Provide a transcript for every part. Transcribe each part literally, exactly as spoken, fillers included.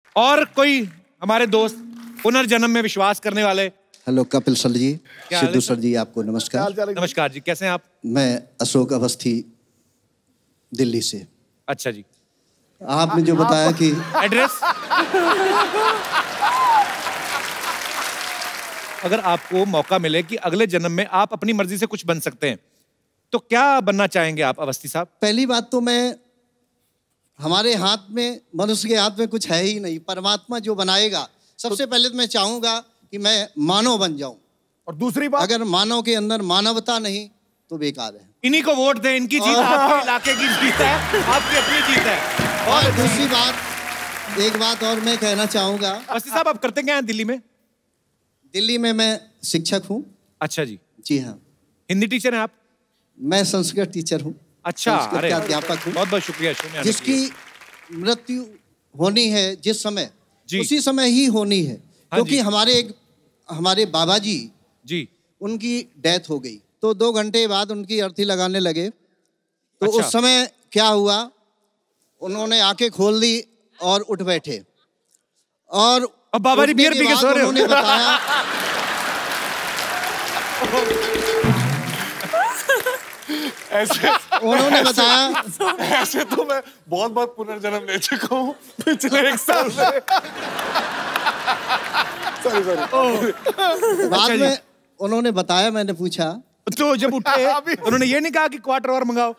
और कोई हमारे दोस्त पुनर्जन्म में विश्वास करने वाले? Hello Kapil sir ji, Sidhu sir ji, आपको नमस्कार। नमस्कार जी, कैसे हैं आप? मैं अशोक अवस्थी, दिल्ली से। अच्छा जी। आपने जो बताया कि एड्रेस, अगर आपको मौका मिले कि अगले जन्म में आप अपनी मर्जी से कुछ बन सकते हैं, तो क्या बनना चाहेंगे आप अवस्थी साहब? पहली बात तो मैं, हमारे हाथ में, मनुष्य के हाथ में कुछ है ही नहीं। परमात्मा जो बनाएगा, सबसे पहले तो मैं चाहूंगा कि मैं मानव बन जाऊं। और दूसरी बात, अगर मानव के अंदर मानवता नहीं तो बेकार है। इन्हीं को वोट दें, इनकी जीत आपके इलाके की जीत है, आपकी अपनी जीत है। और दूसरी बात, एक बात और मैं कहना चाहूंगा। अवस्थी साहब, आप करते क्या हैं दिल्ली में? दिल्ली में मैं शिक्षक हूँ। अच्छा जी। जी हाँ। हिंदी टीचर हैं आप? मैं संस्कृत टीचर हूँ। अच्छा, अरे अध्यापक हूँ। बहुत बहुत शुक्रिया। जिसकी मृत्यु होनी है जिस समय, उसी समय ही होनी है, क्योंकि हमारे एक हमारे बाबा जी जी उनकी डेथ हो गई, तो दो घंटे बाद उनकी अर्थी लगाने लगे। तो अच्छा। उस समय क्या हुआ, उन्होंने आंखें खोल दी और उठ बैठे, और अब बाबा जी बियर पी के सो रहे हो। उन्होंने बताया ऐसे उन्होंने बताया ऐसे तो मैं बहुत बहुत पुनर्जन्म ले चुका हूँ पिछले एक साल से। Sorry sorry. बाद में उन्होंने बताया, मैंने पूछा, तो जब उठे उन्होंने ये नहीं कहा कि क्वार्टर और मंगाओ?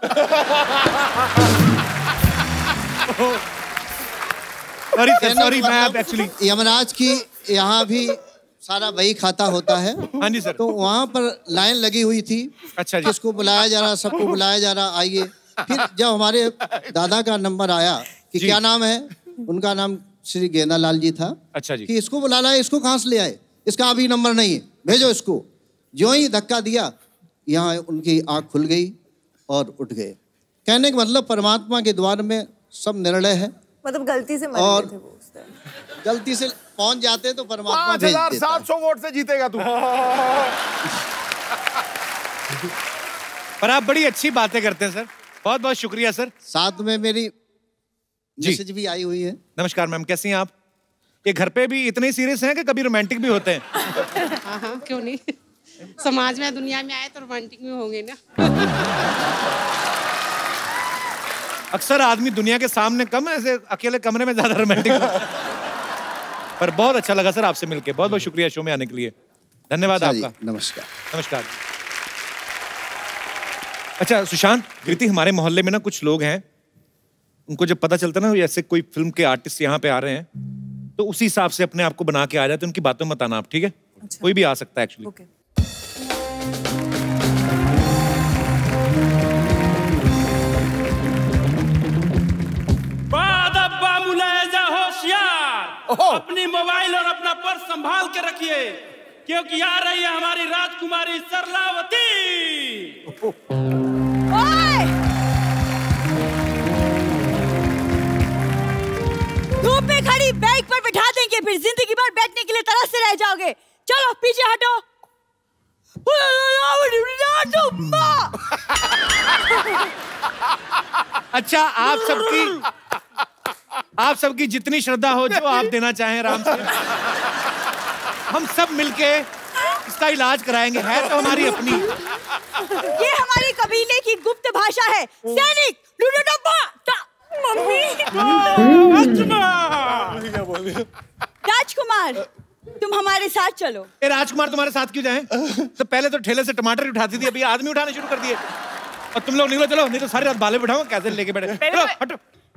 सॉरी सॉरी, मैं एक्चुअली यमराज की यहाँ भी सारा वही खाता होता है। हाँ जी सर। तो वहाँ पर लाइन लगी हुई थी। अच्छा जी। किसको बुलाया जा रहा, सबको बुलाया जा रहा, आइए। फिर जब हमारे दादा का नंबर आया कि क्या नाम है, उनका नाम श्री गेंदालाल जी था। अच्छा जी। कि इसको बुला लाए, इसको कहाँ से ले आए, इसका अभी नंबर नहीं है, भेजो इसको। जो ही धक्का दिया, यहाँ उनकी आँख खुल गई और उठ गए। कहने का मतलब, परमात्मा के द्वार में सब निर्णय है। मतलब गलती से मर गए थे वो उस टाइम। गलती से पहुंच जाते तो परमात्मा पाँच हजार सात सौ वोट से जीतेगा तू। पर आप बड़ी अच्छी बातें करते हैं सर, बहुत बहुत शुक्रिया सर। साथ में मेरी मैसेज भी आई हुई है। नमस्कार मैम, कैसी हैं आप? ये घर पे भी इतने सीरियस हैं कि कभी रोमांटिक भी होते हैं? हाँ हाँ, क्यों नहीं। समाज में, दुनिया में आए तो रोमांटिक में होंगे ना। अक्सर आदमी दुनिया के सामने कम, ऐसे अकेले कमरे में ज्यादा रोमांटिक। पर बहुत अच्छा लगा सर आपसे मिलके, बहुत बहुत शुक्रिया शो में आने के लिए, धन्यवाद आपका। नमस्कार। नमस्कार। अच्छा सुशांत, कृति, हमारे मोहल्ले में ना कुछ लोग हैं, उनको जब पता चलता ना ऐसे कोई फिल्म के आर्टिस्ट यहाँ पे आ रहे हैं, तो उसी हिसाब से अपने आप को बना के आ जाते, उनकी बातों में मत आना आप, ठीक है? अच्छा। कोई भी आ सकता है एक्चुअली। okay. अपनी मोबाइल और अपना पर्स संभाल के रखिए, क्योंकि आ रही है हमारी राजकुमारी सरलावती। धूप में खड़ी बाइक पर बिठा देंगे, फिर जिंदगी भर बैठने के लिए तरसते रह जाओगे। चलो पीछे हटो। अच्छा, आप सबकी आप सबकी जितनी श्रद्धा हो, जो आप देना चाहें राम से, हम सब मिलके इसका इलाज कराएंगे। है तो हमारी अपनी, ये हमारी कबीले की गुप्त भाषा है। सैनिक, मम्मी, राजकुमार, तुम हमारे साथ चलो। ए राजकुमार तुम्हारे साथ क्यों जाएं? तो पहले तो ठेले से टमाटर उठाती थी, अभी आदमी उठाने शुरू कर दिए। और तुम लोग निकलो, चलो, नहीं तो सारी रात बाले बिठाऊंगा, कैसे लेके बैठे। चलो हटो।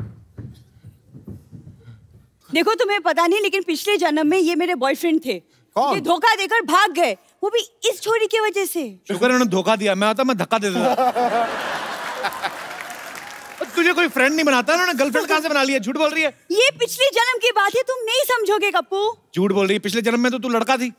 देखो, तुम्हें पता नहीं, लेकिन पिछले जन्म में ये मेरे बॉयफ्रेंड थे। ये धोखा देकर भाग गए, वो भी इस छोरी की वजह से। शुक्र है उन्होंने धोखा दिया, मैं आता मैं धक्का दे देता। तुझे कोई फ्रेंड नहीं बनाता, उन्होंने गर्लफ्रेंड कहाँ से बना लिया? झूठ बोल रही है। ये पिछले जन्म की बात है, तुम नहीं समझोगे कप्पू। झूठ बोल रही है, पिछले जन्म में तो तू लड़का थी।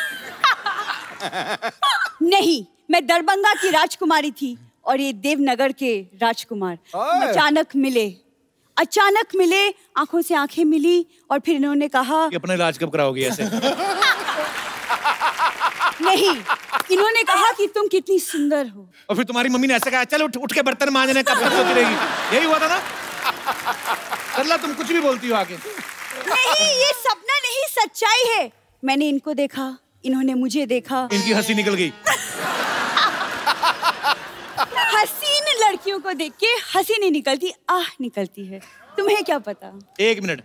नहीं, मैं दरभंगा की राजकुमारी थी और ये देवनगर के राजकुमार। अचानक मिले, अचानक मिले, आंखों से आंखें मिली और फिर इन्होंने कहा कि अपना इलाज कब कराओगी ऐसे? नहीं, इन्होंने कहा कि तुम कितनी सुंदर हो। और फिर तुम्हारी मम्मी ने ऐसा कहा, चल उठ, उठ के बर्तन मांजने, कब तक सोती रहेगी? यही हुआ था ना? सरला, तुम कुछ भी बोलती हो आगे। नहीं, ये सपना नहीं, सच्चाई है। मैंने इनको देखा, इन्होंने मुझे देखा। इनकी हंसी निकल गई। हसीन लड़कियों को देख के हंसी नहीं निकलती, आह निकलती है। तुम्हें क्या पता? एक मिनट।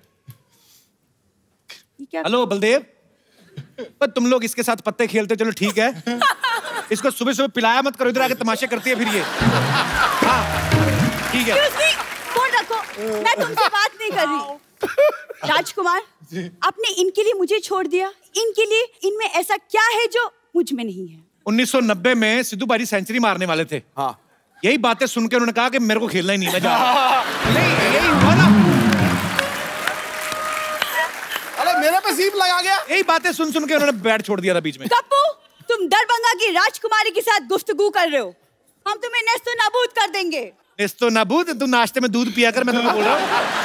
हेलो बलदेव, पर तुम लोग इसके साथ पत्ते खेलते, चलो ठीक है। इसको सुबह सुबह पिलाया मत करो, इधर आके तमाशे करती है फिर ये। हाँ ठीक है। फोन रखो, मैं तुमसे बात नहीं कर रही। राजकुमार, आपने इनके लिए मुझे छोड़ दिया, इनके लिए, इनमें ऐसा क्या है जो मुझ में नहीं है? उन्नीस सौ नब्बे में सिद्धू बारी सेंचुरी मारने वाले थे। हाँ। यही बातें सुन के उन्होंने कहा कि मेरे को खेलना ही नहीं, मैं जा रहा हूं। नहीं, यही हुआ ना। अरे मेरे पे सीप लगा गया। यही बातें सुन सुन के उन्होंने बैट छोड़ दिया था बीच में। कप्पू, तुम दरभंगा की राजकुमारी के साथ गुफ्तगू कर रहे हो। हम तुम्हें नेस्तो नाबूद कर देंगे। नेस्तो नाबूद? तू नाश्ते में दूध पिया कर, मैं तुम्हें बोल रहा हूँ।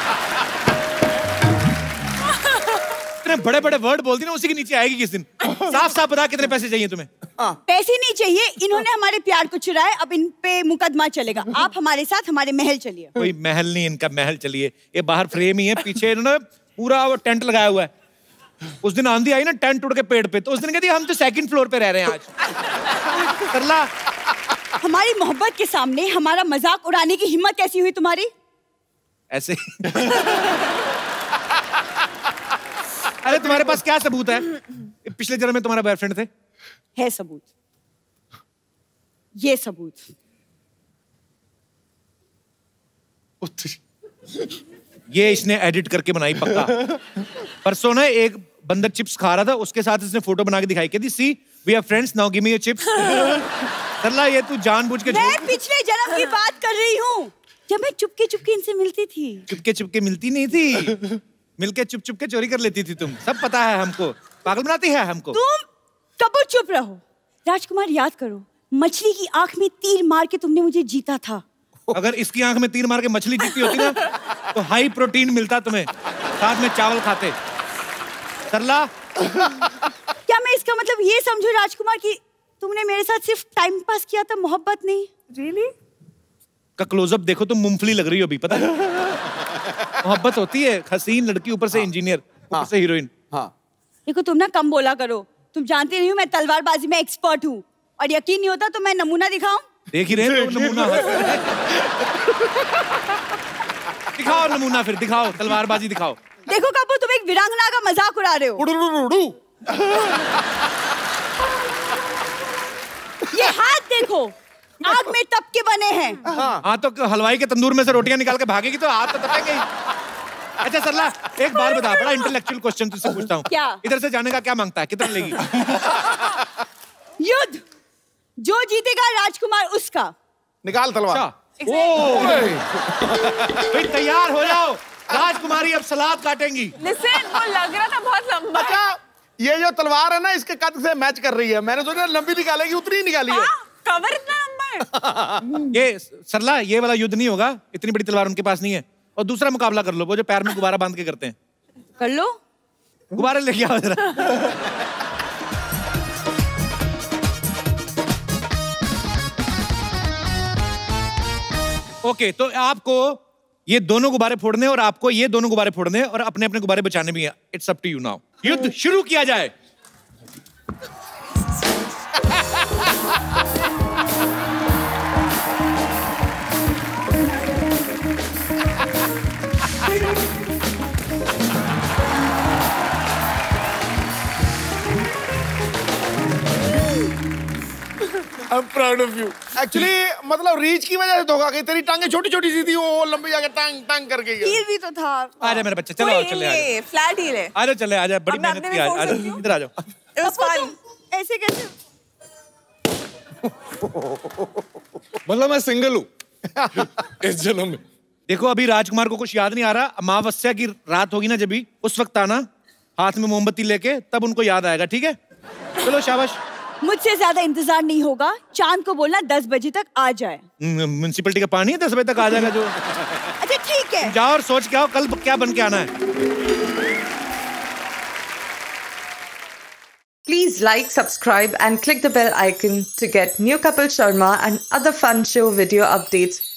इतने बड़े बड़े वर्ड बोलती ना, उसी के नीचे आएगी किस दिन। साफ साफ बता कितने पैसे चाहिए तुम्हें? पैसे नहीं चाहिए, इन्होंने हमारे प्यार को चुराया, अब इन पे मुकदमा चलेगा। आप हमारे साथ हमारे महल चलिए। कोई महल नहीं, इनका महल चलिए। ये बाहर फ्रेम ही है, पीछे इन्होंने पूरा वो टेंट लगाया हुआ है। उस दिन आंधी आई ना, टेंट उड़ के पेड़ पे, तो उस दिन कहती हम तो सेकंड फ्लोर पे रह रहे हैं आज। सरला, हमारी मोहब्बत के सामने हमारा मजाक उड़ाने की हिम्मत कैसी हुई तुम्हारी? ऐसे अरे तुम्हारे पास क्या सबूत है? पिछले जन्म में तुम्हारा बॉयफ्रेंड थे? है सबूत, ये सबूत। ये इसने एडिट करके बनाई पक्का। परसों ना एक बंदर चिप्स खा रहा था, उसके साथ इसने फोटो बना के दिखाई, कहती सी we are friends now give me your chips. Sarla, ये तू जानबूझ के मैं पिछले जन्म की बात कर रही हूँ, जब मैं चुपके चुपके इनसे मिलती थी। चुपके चुपके मिलती नहीं थी, मिलके चुप चुप के चोरी कर लेती थी तुम। सब पता है हमको, पागल बनाती है हमको। तुम कबू चुप रहो। राजकुमार, याद करो, मछली की आंख में तीर मार के तुमने मुझे जीता था। अगर इसकी आंख में तीर मार के मछली जीती होती ना, तो हाई प्रोटीन मिलता तुम्हें, साथ में चावल खाते। सरला, क्या मैं इसका मतलब ये समझूं राजकुमार कि तुमने मेरे साथ सिर्फ टाइम पास किया था, मोहब्बत नहीं? रियली? का क्लोजअप देखो, तुम मूंगफली लग रही हो अभी, पता है? मोहब्बत होती है, हसीन लड़की ऊपर से इंजीनियर, ऊपर से हीरोइन। हाँ। देखो तुम ना कम बोला करो, तुम जानती नहीं हो मैं तलवारबाजी में एक्सपर्ट हूँ, और यकीन नहीं होता तो मैं नमूना दिखाऊं? देख ही रहे हो नमूना। दिखाओ नमूना, फिर दिखाओ, तलवारबाजी दिखाओ। देखो कपूर, तुम एक वीरांगना का मजाक उड़ा रहे हो। ये हाथ देखो, आग में तप के बने हैं। हाँ, तो हलवाई के तंदूर में से रोटियां निकाल के भागेगी तो हाथ तो तपेंगे ही। अच्छा सरला, एक बार बता, बड़ा इंटेलेक्चुअल क्वेश्चन तुझसे पूछता हूँ। क्या? इधर से जाने का क्या मांगता है, कितना लेगी? युद्ध, जो जीतेगा राजकुमार उसका। निकाल तलवार। फिर तैयार हो जाओ, राजकुमारी अब सलाद काटेंगी। लिसन, वो लग रहा था बहुत लंबा। अच्छा, ये जो तलवार है ना, इसके कद से मैच कर रही है। मैंने सोचा लंबी निकालेगी, उतनी ही निकाली है। कवर इतना लंबा है। ये सरला, ये वाला युद्ध नहीं होगा, इतनी बड़ी तलवार उनके पास नहीं है। और दूसरा मुकाबला कर लो, वो जो पैर में गुब्बारा बांध के करते हैं। कर लो, गुब्बारे लेके आओ जरा। ओके, तो आपको ये दोनों गुब्बारे फोड़ने और आपको ये दोनों गुब्बारे फोड़ने और अपने अपने गुब्बारे बचाने भी हैं। It's up to you now. युद्ध शुरू किया जाए। I'm proud of you. Actually, मतलब रीच की वजह से धोखा गई। तेरी टांगे छोटी छोटी सी थी, वो लंबी जाके टांग टांग करके गई। हील भी तो था। आजा मेरा बच्चा, चलो चले आजा। फ्लैट हील है। आजा चले आजा, बड़ी मेहनत की आज। आजा इधर आ जाओ। It was fun. ऐसे कैसे? मतलब मैं सिंगल हूँ इस जन्म में। देखो, अभी राजकुमार को कुछ याद नहीं आ रहा। अमावस्या की रात होगी ना, जब भी उस वक्त आना हाथ में मोमबत्ती लेके, तब उनको याद आएगा। ठीक है, चलो शाबाश। मुझसे ज्यादा इंतजार नहीं होगा। चांद को बोलना दस बजे तक आ जाए। म्युनिसिपैलिटी का पानी है, दस बजे तक आ जाएगा जो। अच्छा ठीक है, जाओ और सोच के आओ कल क्या बन के आना है। Please like, subscribe and click the bell icon to get new Kapil Sharma and other fun show video updates